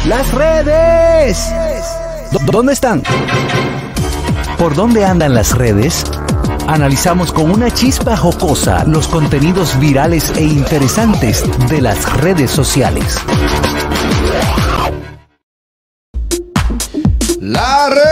las redes. ¿Dónde están? ¿Por dónde andan las redes? Analizamos con una chispa jocosa los contenidos virales e interesantes de las redes sociales. Las redes.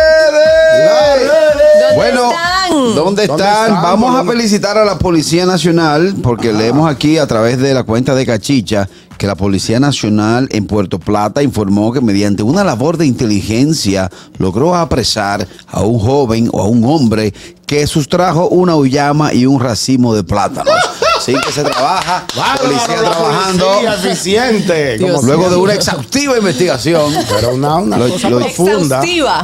Bueno, ¿dónde están? Vamos a felicitar a la Policía Nacional porque leemos aquí a través de la cuenta de Cachicha que la Policía Nacional en Puerto Plata informó que mediante una labor de inteligencia logró apresar a un joven o a un hombre que sustrajo una uyama y un racimo de plátanos. Sí que se trabaja, policía trabajando. Policía eficiente. Luego de una exhaustiva investigación. Pero una cosa profunda.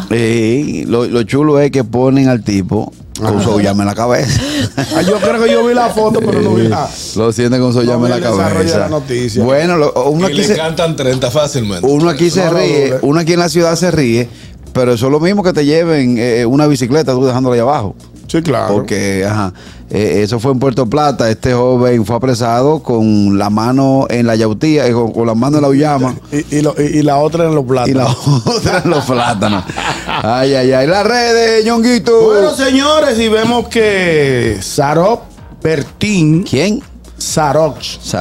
Lo chulo es que ponen al tipo con su llama en la cabeza. Yo creo que yo vi la foto, pero no vi nada. Lo sienten con su llama en la cabeza. Bueno, uno aquí le cantan 30 fácilmente. Uno aquí se ríe, uno aquí en la ciudad se ríe, pero eso es lo mismo que te lleven una bicicleta tú dejándola ahí abajo. Sí, claro. Porque, eso fue en Puerto Plata. Este joven fue apresado con la mano en la yautía, con la mano en la uyama. Y la otra en los plátanos. Y la otra en los plátanos. Ay, ay, ay. Las redes, Ñonguito. Bueno, señores, y vemos que Saroch Bertín. ¿Quién? Saroch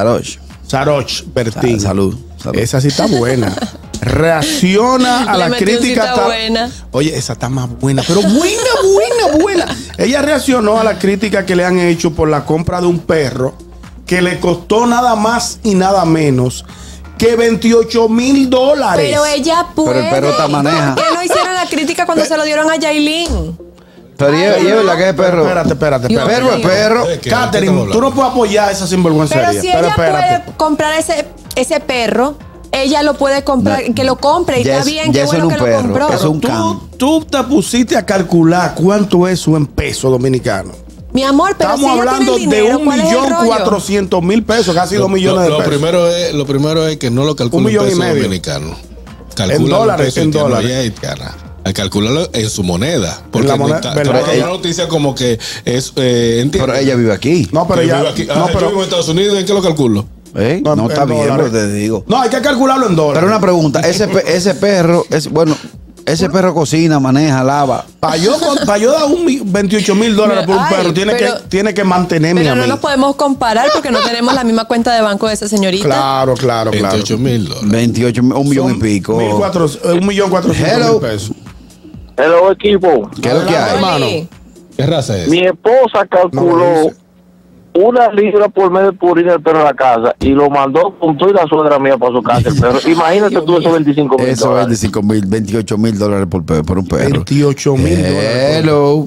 Bertín. Salud. Esa sí está buena. Reacciona a la crítica. Buena. Oye, esa está más buena, pero buena. Ella reaccionó a la crítica que le han hecho por la compra de un perro que le costó nada más y nada menos que $28,000. Pero ella puede. Pero el perro te maneja. ¿Por qué no hicieron la crítica cuando se lo dieron a Yailin? Pero y es verdad que es perro. Espérate. Perro es perro. Catherine, tú no puedes apoyar esa sinvergüencería. Pero si ella puede comprar ese perro, ella lo puede comprar, que lo compre y está bien, qué bueno que lo compró. Es un can. Tú te pusiste a calcular cuánto es eso en pesos dominicanos. Mi amor, pero estamos si hablando dinero, de $1,400,000 pesos, casi 2 millones de pesos. Lo primero es que no lo calcula en pesos dominicanos. En dólares. Al calcularlo en su moneda. Porque la moneda, la noticia como que es. Pero ella vive aquí. No, pero ella. Yo vivo en Estados Unidos, ¿en qué lo calculo? No está bien, pero te digo. No, hay que calcularlo en dólares. Pero una pregunta, ese perro, ese perro cocina, maneja, lava. Para yo dar $28,000 por un perro, tiene que mantenerme a mí. Pero no nos podemos comparar porque no tenemos la misma cuenta de banco de esa señorita. Claro. $28,000. 28, un millón y pico. $1,400,000 pesos. Hello, equipo. ¿Qué es lo que hay, hermano? ¿Qué raza es? Mi esposa calculó 1 libra por mes de purina del perro en la casa y lo mandó con toda la suegra mía para su casa el perro. Imagínate tú esos $25,000. Eso es $28,000 por un perro. $28,000.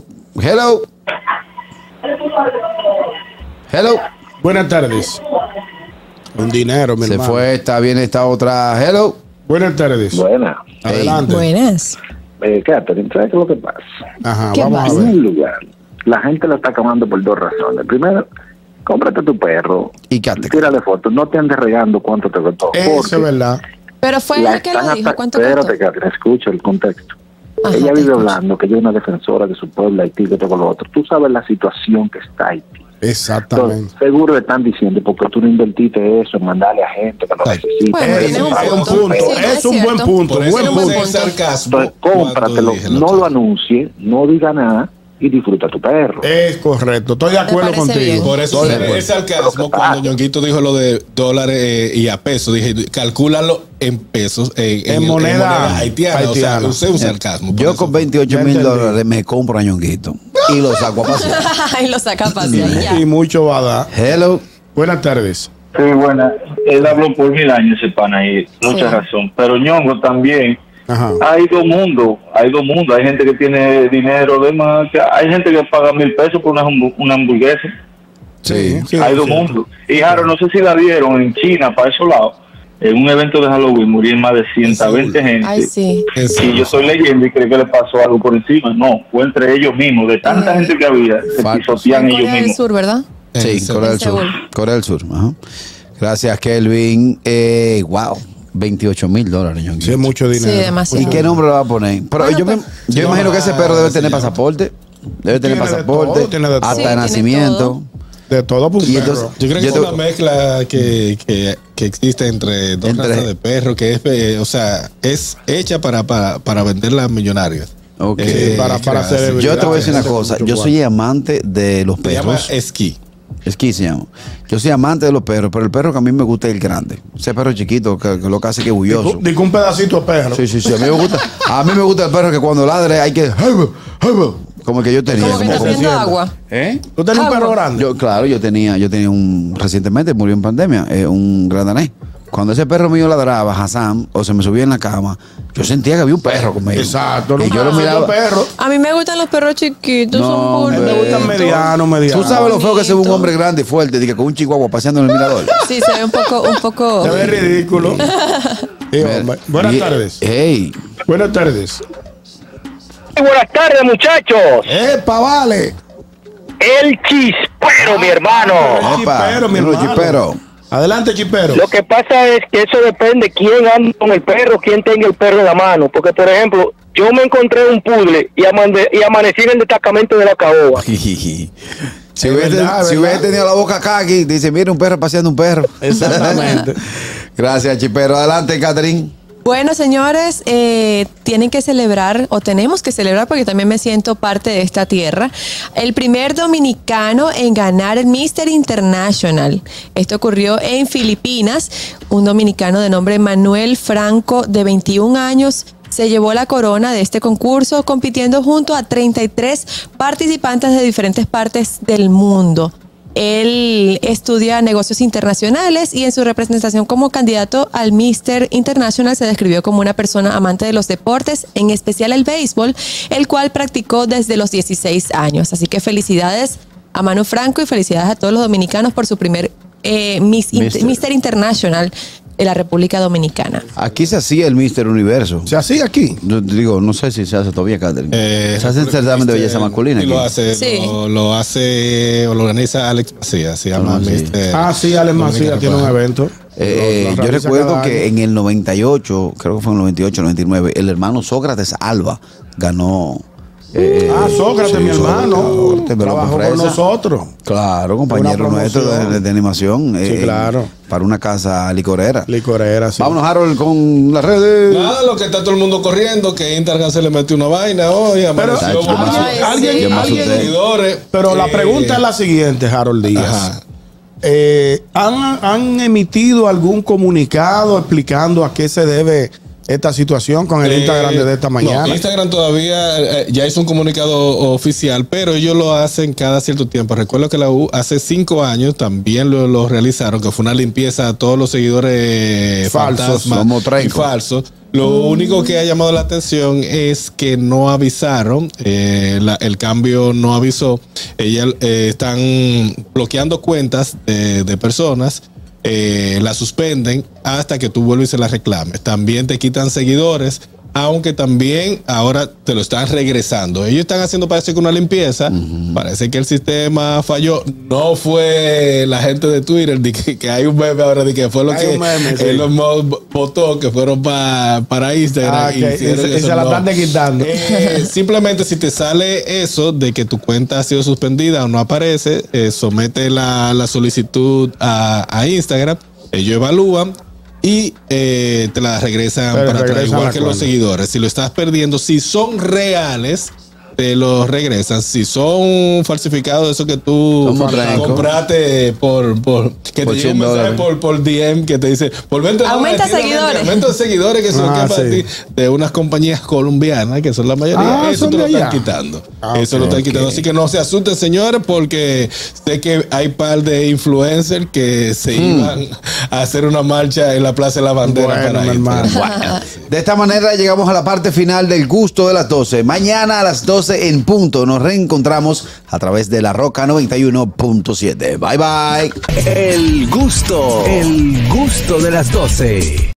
Hello. Buenas tardes. Un dinero, mi hermano. Se fue, está bien esta otra. Hello. Buenas tardes. Buenas. Adelante. Buenas. Catherine, ¿sabes qué es lo que pasa? Ajá, ¿Qué vamos pasa? a ver. En un lugar, la gente lo está acabando por 2 razones. Primero, cómprate tu perro Y Cate. tírale fotos. No te andes regando cuánto te costó. Eso es verdad. Pero fue ella que lo dijo. ¿Cuánto Espérate, costó? Catherine, escucha el contexto. Ajá, Ella te vive escucho. hablando que ella es una defensora de su pueblo, Haití, que todo lo otro. Tú sabes la situación que está Haití. Exactamente. Entonces, seguro le están diciendo, porque tú no invertiste eso en mandarle a gente que lo necesita. Bueno, Es tienes un un punto. punto. Sí, Es un buen punto. Por eso Buen no punto. es sarcasmo. Entonces, cómpratelo, no lo anuncie, no diga nada y disfruta tu perro. Es correcto. Estoy de acuerdo parece contigo. bien. Por eso es sarcasmo cuando Ñonguito dijo lo de dólares y a pesos. Dije, calcúlalo en pesos, En moneda haitiana. O sea, usé un sarcasmo. Yo con $28,000 me compro a Ñonguito y lo saco a pasear. Y lo saca a pasear ya. Y mucho va a dar. Hello. Buenas tardes. Sí, bueno, él habló por 1000 años ese pana y mucha razón. Pero Ñongo también, Ajá. hay dos mundos. Hay gente que tiene dinero de más, hay gente que paga $1,000 por una hamburguesa. Sí. Hay dos mundos. Y Jaro, no sé si la vieron en China, para esos lados, en un evento de Halloween murieron más de 120 gente. Ay, sí. Y yo estoy leyendo y creo que le pasó algo por encima. No, fue entre ellos mismos. De tanta gente que había, se pisotean ellos Corea del mismos. Sur, ¿verdad? Sí, Corea del Sur. Seúl. Corea del Sur. Ajá. Gracias, Kelvin. Wow. $28,000, Ñonguito. Sí, es mucho dinero. Sí, demasiado. ¿Y qué nombre le va a poner? Pero Bueno, yo imagino que ese perro debe tener pasaporte. Debe tener Tiene de pasaporte. todo, tiene de todo. Hasta Sí, de tiene nacimiento. todo. De todo por un Y perro. entonces, Yo creo que Yo es te- una mezcla que existe entre dos Entre- razas de perro, que es, o sea, es hecha para venderla a millonarios. Ok. para creada, celebridades. Yo te voy a decir una Gente cosa. con Yo mucho soy amante de los Se llama perros. esquí. Esquí se llama. Yo soy amante de los perros, pero el perro que a mí me gusta es el grande. Ese perro chiquito que lo que hace que es bulloso. Digo un pedacito de perro. Sí, sí, sí. A mí me gusta el perro que cuando ladre hay que. Como el que yo tenía. Como que está haciendo agua. ¿Eh? ¿Tú tenías un Agua. perro grande? Claro, yo tenía un recientemente murió en pandemia, un gran danés. Cuando ese perro mío ladraba, Hassan, o se me subía en la cama, yo sentía que había un perro conmigo. Exacto. Y yo lo miraba. Perro. A mí me gustan los perros chiquitos, No, son Me bonitos. gustan mediano. Tú sabes lo feo que se ve un Bonito. hombre grande y fuerte, diga, con un chihuahua paseando en el mirador. Sí, se ve un poco. Se ve ridículo. Sí, hombre. Buenas Y- tardes. Hey, Buenas tardes. Buenas tardes, muchachos. ¡Epa, vale! El chispero, mi hermano. El chipero, mi uno hermano. chipero. Adelante, chipero. Lo que pasa es que eso depende quién anda con el perro, quién tenga el perro en la mano. Porque, por ejemplo, yo me encontré un puzzle y amanecí en el destacamento de la caoba. Si Es verdad, es hubiese verdad. tenido la boca acá aquí, dice, mira un perro paseando un perro. Exactamente. Gracias, chipero. Adelante, Catherine. Bueno, señores, tienen que celebrar, o tenemos que celebrar, porque también me siento parte de esta tierra, el primer dominicano en ganar el Mr. International. Esto ocurrió en Filipinas. Un dominicano de nombre Manuel Franco, de 21 años, se llevó la corona de este concurso, compitiendo junto a 33 participantes de diferentes partes del mundo. Él estudia negocios internacionales y en su representación como candidato al Mr. International se describió como una persona amante de los deportes, en especial el béisbol, el cual practicó desde los 16 años. Así que felicidades a Manu Franco y felicidades a todos los dominicanos por su primer Mr. International de la República Dominicana. Aquí se hacía el Mr. Universo. ¿Se hacía aquí? Yo digo, no sé si se hace todavía, Catherine. se hace el certamen de belleza masculina. Y lo aquí. hace, Sí. lo hace, o lo organiza Alex Macías, se llama sí. Mr. Sí, Alex Macías Dominicana. tiene un evento. Lo Yo realiza recuerdo cada que año. en el 98, creo que fue en el 98, 99, el hermano Sócrates Alba ganó. Sócrates, sí, mi hermano. Sócrates, Melón Trabajó con Fresa. nosotros. Claro, compañero Una nuestro promoción. de animación. Sí, claro. Para una casa licorera. Licorera, sí. Vámonos, Harold, con las redes. Nada, lo que está todo el mundo corriendo, que Instagram se le metió una vaina hoy, amaneció Tacho, con yo Ay, alguien, sí. Yo me alguien- asusté. seguidores. Pero la pregunta es la siguiente, Harold Díaz. Ajá. ¿Han emitido algún comunicado explicando a qué se debe esta situación con el Instagram de esta mañana? No, Instagram todavía ya hizo un comunicado oficial, pero ellos lo hacen cada cierto tiempo. Recuerdo que la U hace 5 años también lo realizaron, que fue una limpieza a todos los seguidores Falsos, fantasmas como y Trenco. falsos. Lo único que ha llamado la atención es que no avisaron, el cambio no avisó. Ellas están bloqueando cuentas de personas. La suspenden hasta que tú vuelves y se la reclames. También te quitan seguidores, aunque también ahora te lo están regresando. Ellos están haciendo, parece que una limpieza. Parece que el sistema falló. No fue la gente de Twitter, que hay un meme ahora de que fue lo Hay que un meme, sí. Elon Musk votó, que fueron para Instagram. Que hicieron y eso. se la No. están quitando. Simplemente si te sale eso de que tu cuenta ha sido suspendida o no aparece, somete la solicitud a Instagram, ellos evalúan y te la regresan Te para atrás, regresan igual la que los cuenta. seguidores. Si lo estás perdiendo, si son reales, te los regresan. Si son falsificados, eso que tú Somos trancos. compraste que Por te llega un $100. mensaje por DM que te dice, por 20 Aumenta dólares, seguidores. aumento de seguidores que son Ah, para sí. ti, de unas compañías colombianas, que son la mayoría. Eso son te lo de están allá. quitando. Ah, Eso lo están quitando. Así que no se asusten, señores, porque sé que hay par de influencers que se iban a hacer una marcha en la Plaza de la Bandera Bueno, para mi ir. hermano. De esta manera llegamos a la parte final del gusto de las 12. Mañana a las 12 en punto nos reencontramos a través de la Roca 91.7. Bye bye. El gusto de las 12.